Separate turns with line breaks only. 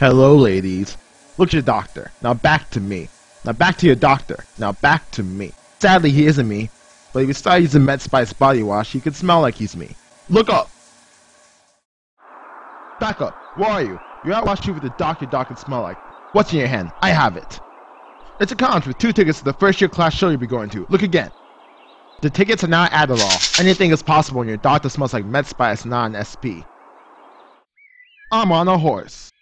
Hello, ladies. Look at your doctor. Now back to me. Now back to your doctor. Now back to me. Sadly, he isn't me. But if you start using Med Spice body wash, he could smell like he's me. Look up! Back up. Where are you? You're out watching with the doc your dog can smell like. What's in your hand? I have it. It's a conch with 2 tickets to the first year class show you'll be going to. Look again. The tickets are now Adderall. Anything is possible when your doctor smells like Med Spice, not an SP. I'm on a horse.